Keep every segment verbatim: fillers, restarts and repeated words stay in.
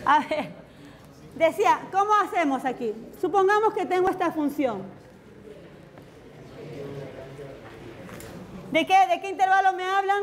A ver, decía, ¿cómo hacemos aquí? Supongamos que tengo esta función. ¿De qué, de qué intervalo me hablan?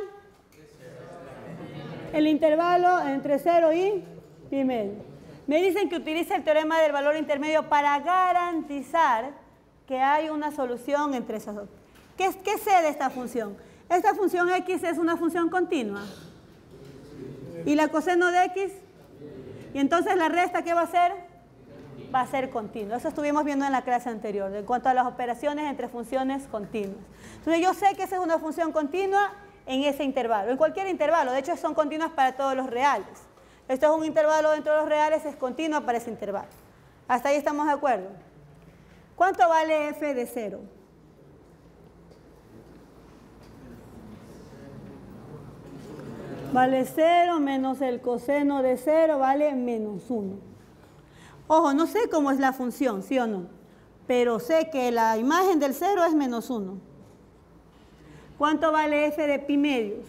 El intervalo entre cero y pi medio. Me dicen que utilice el teorema del valor intermedio para garantizar que hay una solución entre esas dos. ¿Qué, qué sé de esta función? Esta función x es una función continua. ¿Y la coseno de x? Y entonces la resta, ¿qué va a ser? Va a ser continua. Eso estuvimos viendo en la clase anterior, en cuanto a las operaciones entre funciones continuas. Entonces yo sé que esa es una función continua en ese intervalo, en cualquier intervalo. De hecho, son continuas para todos los reales. Esto es un intervalo dentro de los reales, es continua para ese intervalo. ¿Hasta ahí estamos de acuerdo? ¿Cuánto vale f de cero? Vale cero menos el coseno de cero vale menos uno. Ojo, no sé cómo es la función, ¿sí o no? Pero sé que la imagen del cero es menos uno. ¿Cuánto vale f de pi medios?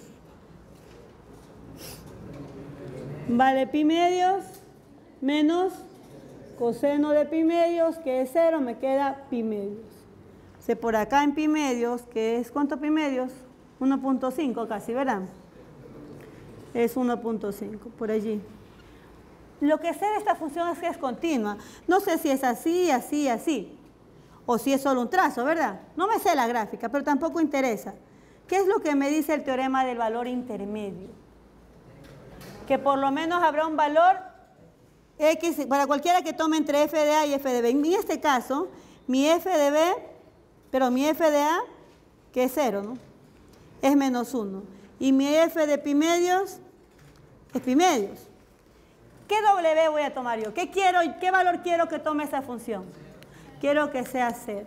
Vale pi medios menos coseno de pi medios, que es cero, me queda pi medios. O sea, por acá en pi medios, que es, ¿cuánto pi medios? uno punto cinco casi, ¿verdad? Es uno punto cinco, por allí. Lo que sé de esta función es que es continua. No sé si es así, así, así. O si es solo un trazo, ¿verdad? No me sé la gráfica, pero tampoco interesa. ¿Qué es lo que me dice el teorema del valor intermedio? Que por lo menos habrá un valor x para cualquiera que tome entre f de a y f de b. En este caso, mi f de b, pero mi f de a, que es cero, ¿no? Es menos uno. Y mi f de pi medios es pi medios. ¿Qué w voy a tomar yo? ¿Qué quiero, qué valor quiero que tome esa función? Quiero que sea cero.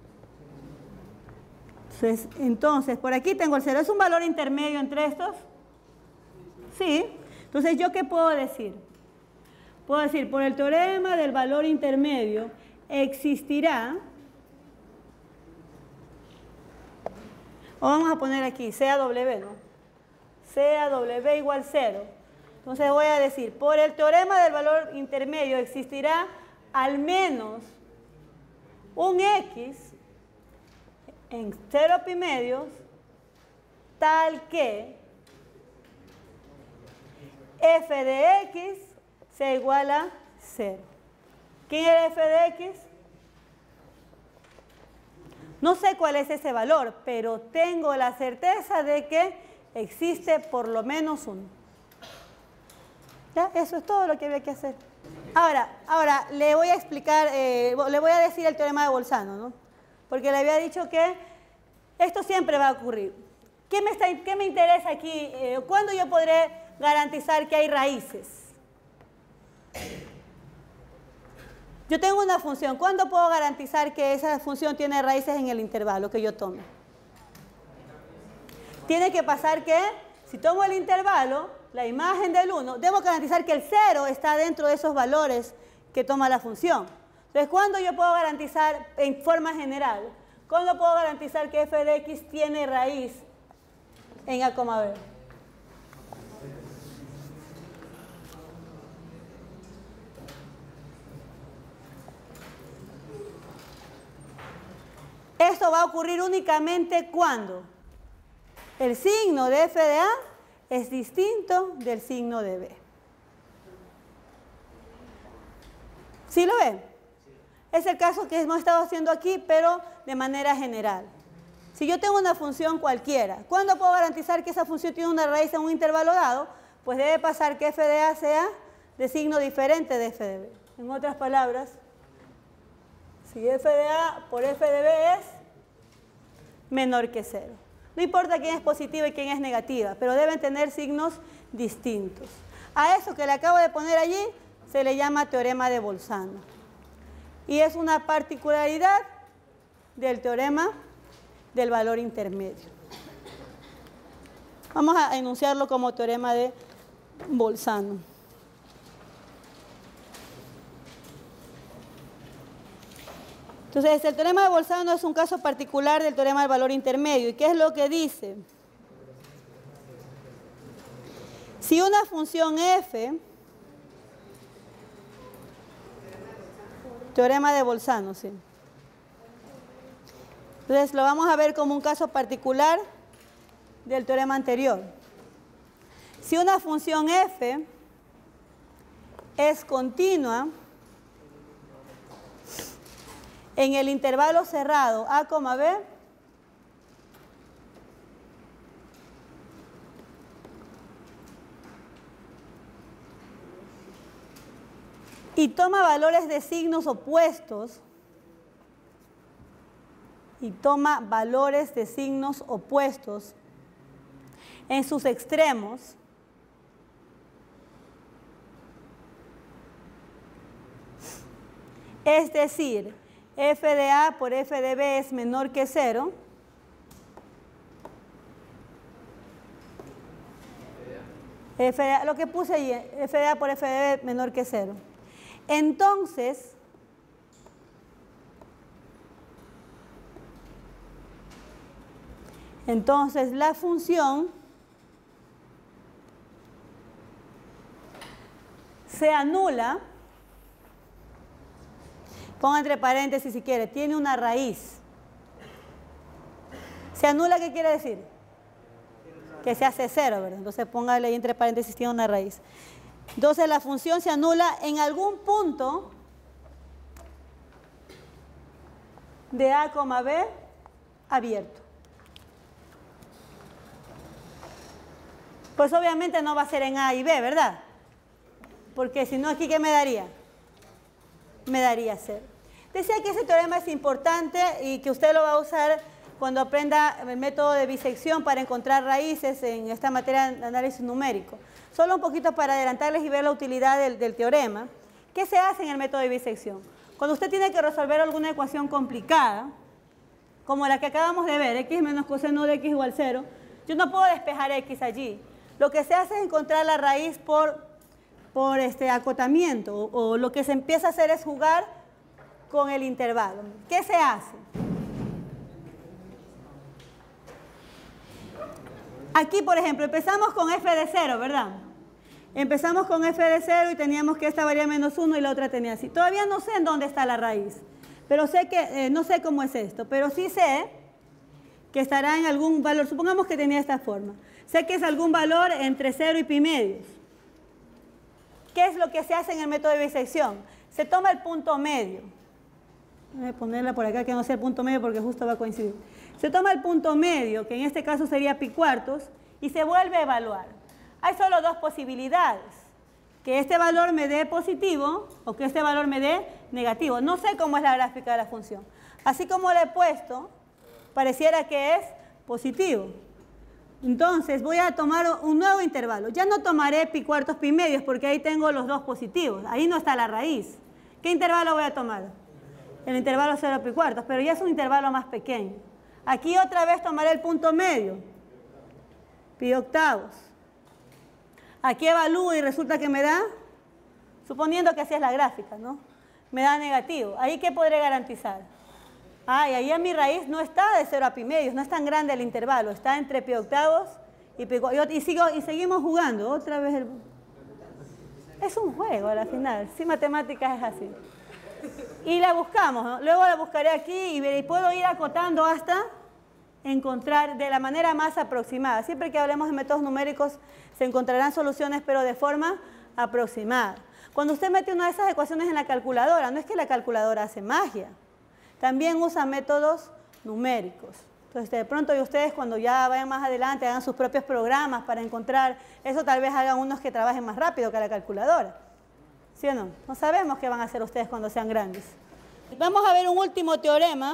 Entonces, entonces, por aquí tengo el cero. ¿Es un valor intermedio entre estos? Sí. Entonces, ¿yo qué puedo decir? Puedo decir, por el teorema del valor intermedio, existirá, o vamos a poner aquí, sea w, ¿no? Sea w igual cero. Entonces voy a decir, por el teorema del valor intermedio existirá al menos un x en cero pi medios tal que f de x sea igual a cero. ¿Quién es f de x? No sé cuál es ese valor, pero tengo la certeza de que existe por lo menos uno. ¿Ya? Eso es todo lo que había que hacer. Ahora, ahora le voy a explicar, eh, le voy a decir el teorema de Bolzano, ¿no? Porque le había dicho que esto siempre va a ocurrir. ¿Qué me, está, qué me interesa aquí? Eh, ¿Cuándo yo podré garantizar que hay raíces? Yo tengo una función. ¿Cuándo puedo garantizar que esa función tiene raíces en el intervalo que yo tome? Tiene que pasar que, si tomo el intervalo, la imagen del uno, debo garantizar que el cero está dentro de esos valores que toma la función. Entonces, ¿cuándo yo puedo garantizar, en forma general, cuándo puedo garantizar que f de x tiene raíz en a, b? Esto va a ocurrir únicamente cuando el signo de f de a es distinto del signo de b. ¿Sí lo ven? Es el caso que hemos estado haciendo aquí, pero de manera general. Si yo tengo una función cualquiera, ¿cuándo puedo garantizar que esa función tiene una raíz en un intervalo dado? Pues debe pasar que f de a sea de signo diferente de f de b. En otras palabras, si f de a por f de b es menor que cero. No importa quién es positiva y quién es negativa, pero deben tener signos distintos. A eso que le acabo de poner allí se le llama teorema de Bolzano. Y es una particularidad del teorema del valor intermedio. Vamos a enunciarlo como teorema de Bolzano. Entonces, el teorema de Bolzano es un caso particular del teorema del valor intermedio. ¿Y qué es lo que dice? Si una función f Teorema de Bolzano, sí. Entonces lo vamos a ver como un caso particular del teorema anterior. Si una función f es continua en el intervalo cerrado a, b, y toma valores de signos opuestos, y toma valores de signos opuestos en sus extremos, es decir, f de a por f de b es menor que cero, f de a, lo que puse ahí, f de a por f de b menor que cero. Entonces, entonces la función se anula, ponga entre paréntesis si quiere, tiene una raíz. ¿Se anula qué quiere decir? Que se hace cero, ¿verdad? Entonces póngale ahí entre paréntesis, tiene una raíz. Entonces la función se anula en algún punto de a, b abierto. Pues obviamente no va a ser en a y b, ¿verdad? Porque si no, aquí ¿qué me daría? Me daría cero. Decía que ese teorema es importante y que usted lo va a usar cuando aprenda el método de bisección para encontrar raíces en esta materia de análisis numérico. Solo un poquito para adelantarles y ver la utilidad del, del teorema. ¿Qué se hace en el método de bisección? Cuando usted tiene que resolver alguna ecuación complicada, como la que acabamos de ver, x menos coseno de x igual cero, yo no puedo despejar x allí. Lo que se hace es encontrar la raíz por, por este acotamiento, o, o lo que se empieza a hacer es jugar con el intervalo. ¿Qué se hace? Aquí, por ejemplo, empezamos con f de cero, ¿verdad? Empezamos con f de cero y teníamos que esta valía menos uno y la otra tenía así. Todavía no sé en dónde está la raíz, pero sé que, eh, no sé cómo es esto, pero sí sé que estará en algún valor, supongamos que tenía esta forma. Sé que es algún valor entre cero y pi medios. ¿Qué es lo que se hace en el método de bisección? Se toma el punto medio. Voy a ponerla por acá que no sea el punto medio porque justo va a coincidir. Se toma el punto medio, que en este caso sería pi cuartos, y se vuelve a evaluar. Hay solo dos posibilidades. Que este valor me dé positivo o que este valor me dé negativo. No sé cómo es la gráfica de la función. Así como le he puesto, pareciera que es positivo. Entonces voy a tomar un nuevo intervalo. Ya no tomaré pi cuartos pi medios porque ahí tengo los dos positivos. Ahí no está la raíz. ¿Qué intervalo voy a tomar? El intervalo cero pi cuartos, pero ya es un intervalo más pequeño. Aquí otra vez tomaré el punto medio, pi octavos. Aquí evalúo y resulta que me da, suponiendo que así es la gráfica, ¿no? Me da negativo. ¿Ahí qué podré garantizar? Ah, y ahí a mi raíz no está de cero a pi medios, no es tan grande el intervalo, está entre pi octavos y pi y, y, sigo, y seguimos jugando. Otra vez el... Es un juego a la final, sí, matemáticas es así. Y la buscamos, ¿no? Luego la buscaré aquí y, y puedo ir acotando hasta encontrar de la manera más aproximada. Siempre que hablemos de métodos numéricos se encontrarán soluciones, pero de forma aproximada. Cuando usted mete una de esas ecuaciones en la calculadora, no es que la calculadora hace magia, también usa métodos numéricos. Entonces, de pronto, y ustedes cuando ya vayan más adelante, hagan sus propios programas para encontrar eso, tal vez hagan unos que trabajen más rápido que la calculadora. ¿Sí o no? No sabemos qué van a hacer ustedes cuando sean grandes. Vamos a ver un último teorema,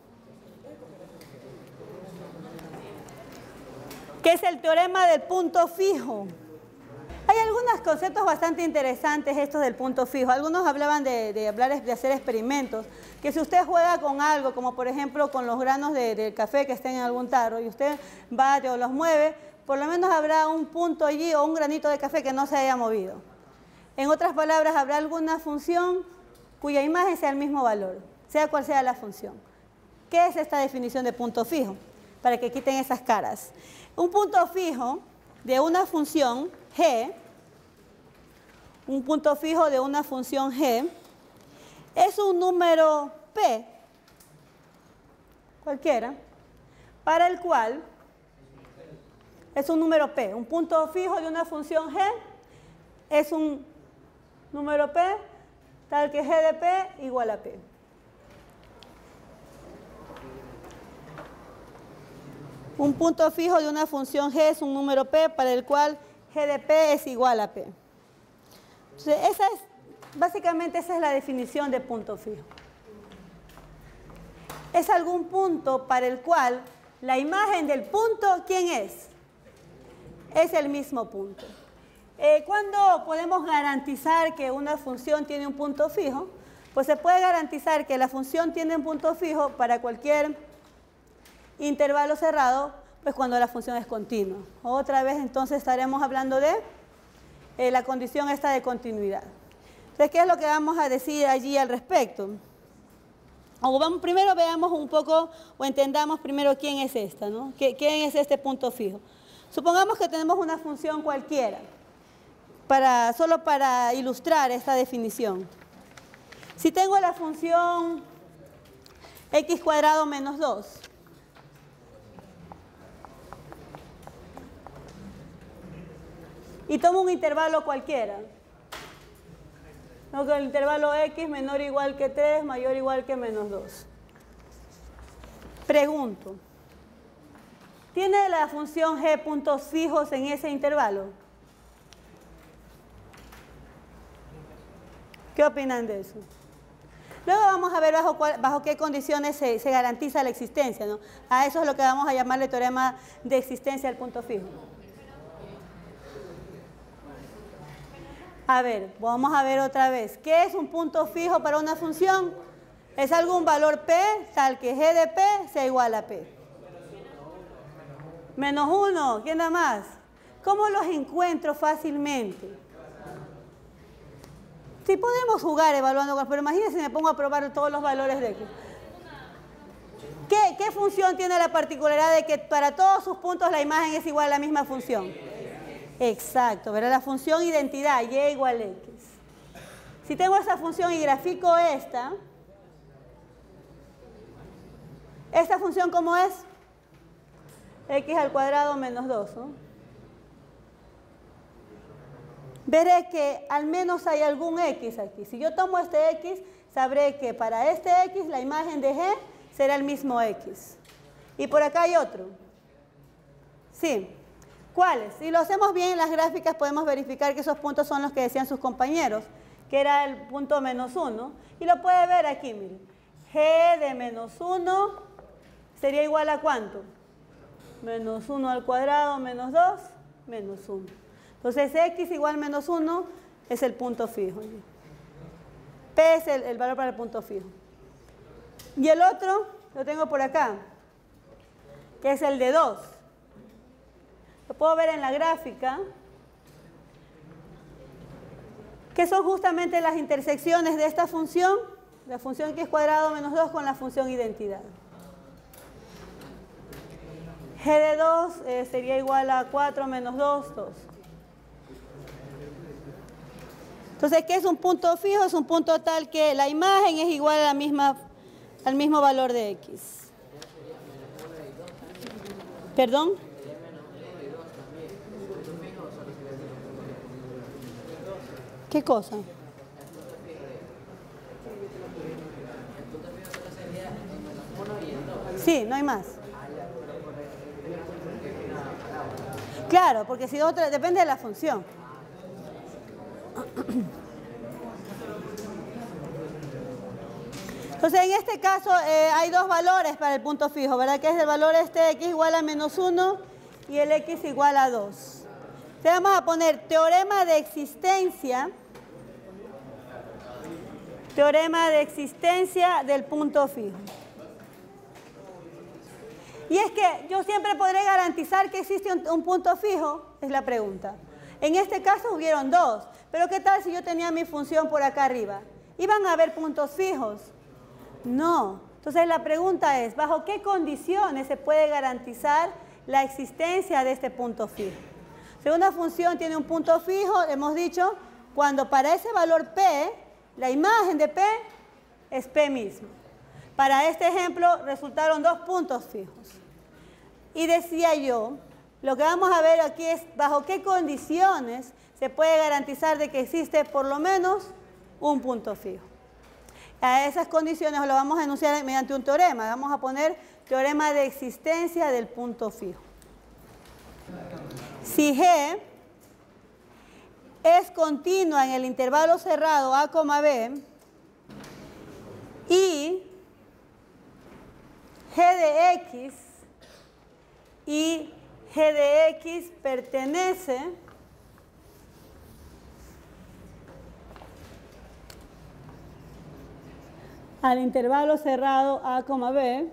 que es el teorema del punto fijo. Hay algunos conceptos bastante interesantes estos del punto fijo. Algunos hablaban de, de, hablar, de hacer experimentos, que si usted juega con algo, como por ejemplo con los granos de, de café que estén en algún tarro, y usted va o los mueve, por lo menos habrá un punto allí o un granito de café que no se haya movido. En otras palabras, habrá alguna función cuya imagen sea el mismo valor, sea cual sea la función. ¿Qué es esta definición de punto fijo? Para que quiten esas caras. Un punto fijo de una función g, un punto fijo de una función g, es un número P, cualquiera, para el cual es un número P, un punto fijo de una función G, es un número P tal que G de P igual a P. Un punto fijo de una función G es un número P para el cual G de P es igual a P. Entonces, esa es, básicamente esa es la definición de punto fijo. Es algún punto para el cual la imagen del punto, ¿quién es? Es el mismo punto. Eh, ¿Cuándo podemos garantizar que una función tiene un punto fijo? Pues se puede garantizar que la función tiene un punto fijo para cualquier intervalo cerrado, pues cuando la función es continua. Otra vez entonces estaremos hablando de eh, la condición esta de continuidad. Entonces, ¿qué es lo que vamos a decir allí al respecto? O vamos, primero veamos un poco, o entendamos primero quién es esta, ¿no? ¿Quién es este punto fijo? Supongamos que tenemos una función cualquiera, para, solo para ilustrar esta definición. Si tengo la función x cuadrado menos dos, y tomo un intervalo cualquiera, ¿no? Con el intervalo x menor o igual que tres, mayor o igual que menos dos. Pregunto, ¿tiene la función g puntos fijos en ese intervalo? ¿Qué opinan de eso? Luego vamos a ver bajo, cuál, bajo qué condiciones se, se garantiza la existencia, ¿no? A eso es lo que vamos a llamarle teorema de existencia del punto fijo. A ver, vamos a ver otra vez. ¿Qué es un punto fijo para una función? Es algún valor P tal que G de P sea igual a P. Menos uno, ¿quién da más? ¿Cómo los encuentro fácilmente? Sí podemos jugar evaluando, pero imagínense si me pongo a probar todos los valores de X. ¿Qué, ¿Qué función tiene la particularidad de que para todos sus puntos la imagen es igual a la misma función? Exacto, ¿verdad? La función identidad, y igual a X. Si tengo esa función y grafico esta, ¿esta función cómo es? X al cuadrado menos dos, ¿no? Veré que al menos hay algún X aquí. Si yo tomo este X, sabré que para este X la imagen de G será el mismo X. Y por acá hay otro. Sí. ¿Cuáles? Si lo hacemos bien en las gráficas podemos verificar que esos puntos son los que decían sus compañeros, que era el punto menos uno. Y lo puede ver aquí, miren. G de menos uno sería igual a ¿cuánto? Menos uno al cuadrado menos dos, menos uno. Entonces, X igual menos uno es el punto fijo. P es el, el valor para el punto fijo. Y el otro lo tengo por acá, que es el de dos. Lo puedo ver en la gráfica, que son justamente las intersecciones de esta función, la función x cuadrado menos dos con la función identidad. G de dos eh, sería igual a cuatro menos dos, dos. Entonces, ¿qué es un punto fijo? Es un punto tal que la imagen es igual a la misma, al mismo valor de X. ¿Perdón? ¿Qué cosa? Sí, no hay más. Claro, porque si otra, depende de la función. Entonces, en este caso eh, hay dos valores para el punto fijo, ¿verdad? Que es el valor este x igual a menos uno y el x igual a dos. Entonces, vamos a poner teorema de existencia, teorema de existencia del punto fijo. Y es que yo siempre podré garantizar que existe un, un punto fijo, es la pregunta. En este caso hubieron dos, pero ¿qué tal si yo tenía mi función por acá arriba? ¿Iban a haber puntos fijos? No. Entonces la pregunta es, ¿bajo qué condiciones se puede garantizar la existencia de este punto fijo? Si una función tiene un punto fijo, hemos dicho, cuando para ese valor P, la imagen de P es P mismo. Para este ejemplo resultaron dos puntos fijos. Y decía yo, lo que vamos a ver aquí es bajo qué condiciones se puede garantizar de que existe por lo menos un punto fijo. A esas condiciones lo vamos a enunciar mediante un teorema. Vamos a poner teorema de existencia del punto fijo. Si G es continua en el intervalo cerrado A, B y G de X y G de X pertenece al intervalo cerrado A, B,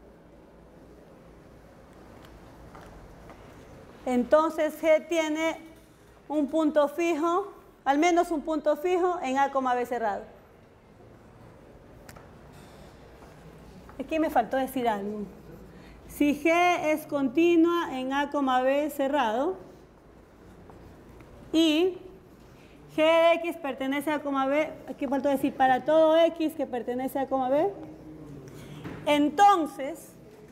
entonces G tiene un punto fijo, al menos un punto fijo en A, B cerrado. Aquí me faltó decir algo. Si G es continua en A, B cerrado y G de X pertenece a A, B, aquí faltó decir para todo X que pertenece a A, B, entonces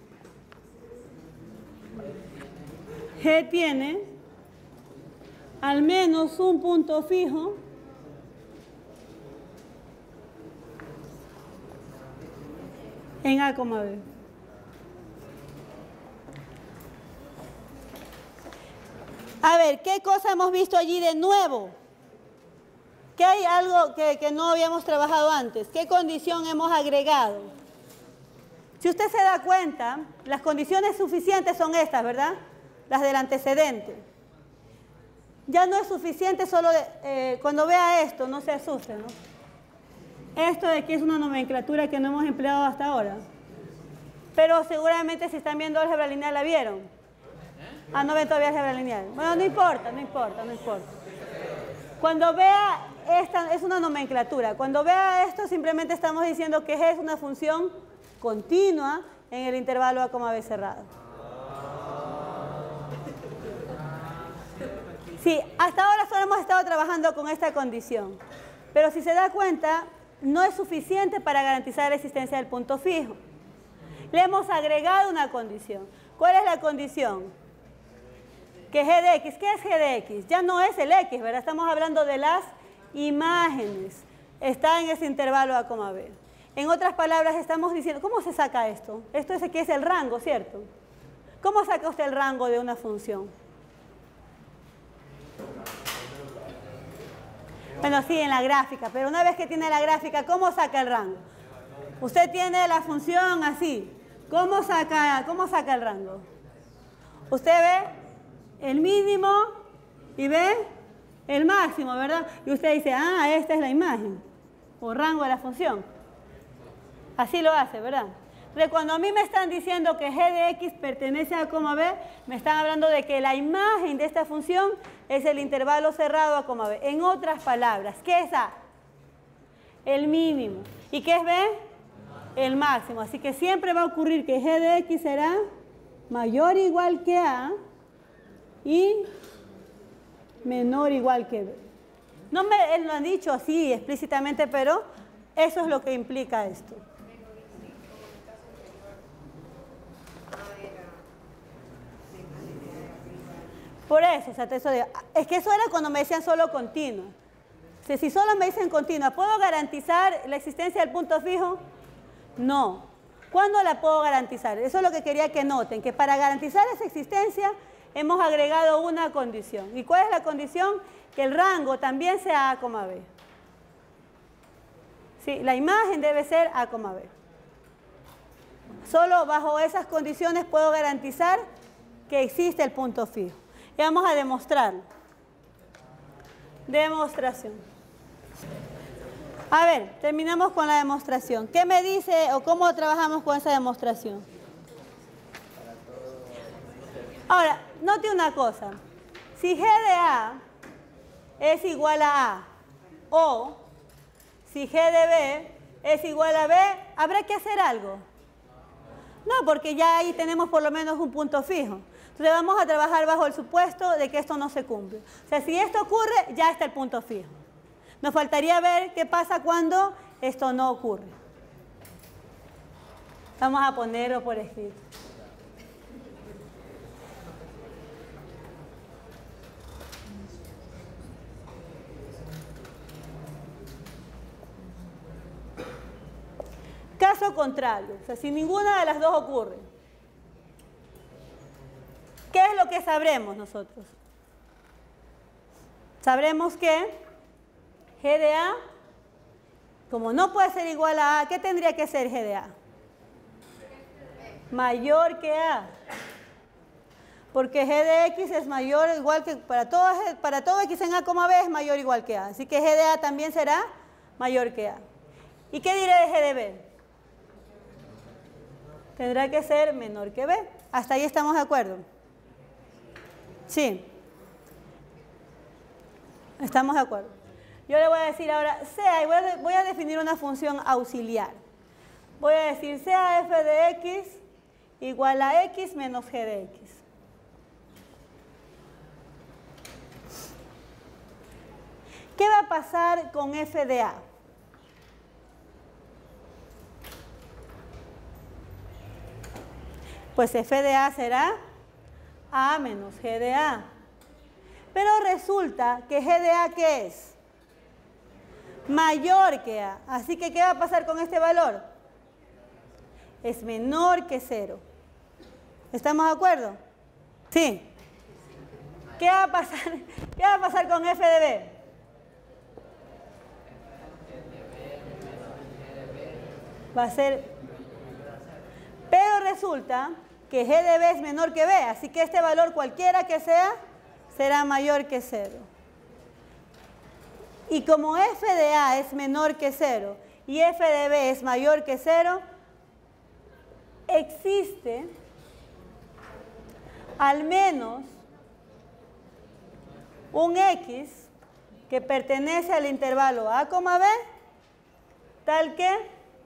G tiene al menos un punto fijo en A, B. A ver, ¿qué cosa hemos visto allí de nuevo? ¿Qué hay algo que, que no habíamos trabajado antes? ¿Qué condición hemos agregado? Si usted se da cuenta, las condiciones suficientes son estas, ¿verdad? Las del antecedente. Ya no es suficiente solo de, eh, cuando vea esto, no se asuste, ¿no? Esto de aquí es una nomenclatura que no hemos empleado hasta ahora. Pero seguramente si están viendo álgebra lineal la vieron. Ah, no ven todavía álgebra lineal. Bueno, no importa, no importa, no importa. Cuando vea esta, es una nomenclatura. Cuando vea esto, simplemente estamos diciendo que G es una función continua en el intervalo A, B cerrado. Sí, hasta ahora solo hemos estado trabajando con esta condición. Pero si se da cuenta, no es suficiente para garantizar la existencia del punto fijo. Le hemos agregado una condición. ¿Cuál es la condición? Que G de X. ¿Qué es G de X? Ya no es el X, ¿verdad? Estamos hablando de las imágenes. Está en ese intervalo A, B. En otras palabras, estamos diciendo, ¿cómo se saca esto? Esto es aquí es el rango, ¿cierto? ¿Cómo saca usted el rango de una función? Bueno, sí, en la gráfica, pero una vez que tiene la gráfica, ¿cómo saca el rango? Usted tiene la función así. ¿Cómo saca, cómo saca el rango? Usted ve el mínimo y ve el máximo, ¿verdad? Y usted dice, ah, esta es la imagen o rango de la función. Así lo hace, ¿verdad? Entonces, cuando a mí me están diciendo que G de X pertenece a B, me están hablando de que la imagen de esta función es el intervalo cerrado a B. En otras palabras, ¿qué es A? El mínimo. ¿Y qué es B? El máximo. Así que siempre va a ocurrir que G de X será mayor o igual que A y menor o igual que B. No me lo han dicho así explícitamente, pero eso es lo que implica esto. Por eso, o sea, eso de, es que eso era cuando me decían solo continua. O sea, si solo me dicen continua, ¿puedo garantizar la existencia del punto fijo? No. ¿Cuándo la puedo garantizar? Eso es lo que quería que noten, que para garantizar esa existencia hemos agregado una condición. ¿Y cuál es la condición? Que el rango también sea A, B. Sí, la imagen debe ser A, B. Solo bajo esas condiciones puedo garantizar que existe el punto fijo. Y vamos a demostrarlo. Demostración. A ver, terminamos con la demostración. ¿Qué me dice o cómo trabajamos con esa demostración? Ahora, note una cosa. Si G de A es igual a A o si G de B es igual a B, ¿habrá que hacer algo? No, porque ya ahí tenemos por lo menos un punto fijo. Entonces vamos a trabajar bajo el supuesto de que esto no se cumple. O sea, si esto ocurre, ya está el punto fijo. Nos faltaría ver qué pasa cuando esto no ocurre. Vamos a ponerlo por escrito. Caso contrario, o sea, si ninguna de las dos ocurre, ¿qué es lo que sabremos nosotros? Sabremos que G de A, como no puede ser igual a A, ¿qué tendría que ser G de A? Mayor que A. Porque G de X es mayor o igual que, para todo, para todo X en A, B es mayor o igual que A. Así que G de A también será mayor que A. ¿Y qué diré de G de B? Tendrá que ser menor que B. ¿Hasta ahí estamos de acuerdo? Sí. Estamos de acuerdo. Yo le voy a decir ahora, sea, y voy a, voy a definir una función auxiliar. Voy a decir, sea f de x igual a x menos g de x. ¿Qué va a pasar con f de a? Pues f de a será a menos g de a. Pero resulta que g de a, ¿qué es? Mayor que a. Así que, ¿qué va a pasar con este valor? Es menor que cero. ¿Estamos de acuerdo? Sí. ¿Qué va a pasar, ¿qué va a pasar con f de b? Va a ser... Pero resulta que g de b es menor que b, así que este valor cualquiera que sea, será mayor que cero. Y como f de a es menor que cero y f de b es mayor que cero, existe al menos un x que pertenece al intervalo a, b, tal que,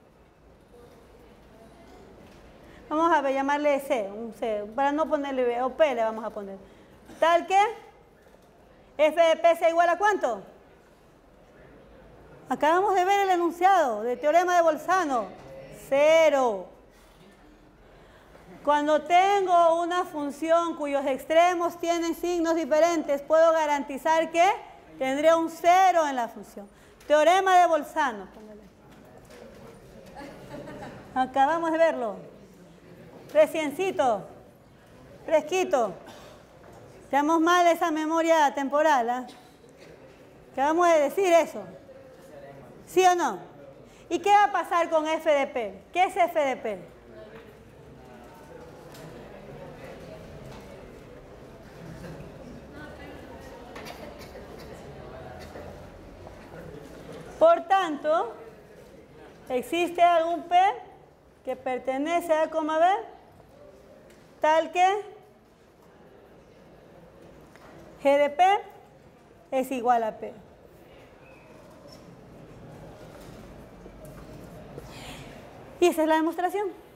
vamos a llamarle c, un c, para no ponerle b, o p le vamos a poner, tal que f de p sea igual a ¿cuánto? Acabamos de ver el enunciado del teorema de Bolzano, cero. Cuando tengo una función cuyos extremos tienen signos diferentes, puedo garantizar que tendré un cero en la función. Teorema de Bolzano. Acabamos de verlo. Reciencito, fresquito. Tenemos mal esa memoria temporal, ¿eh? Acabamos de decir eso. ¿Sí o no? ¿Y qué va a pasar con f de p? ¿Qué es f de p? Por tanto, existe algún p que pertenece a, b, tal que g de p es igual a p. Y esa es la demostración.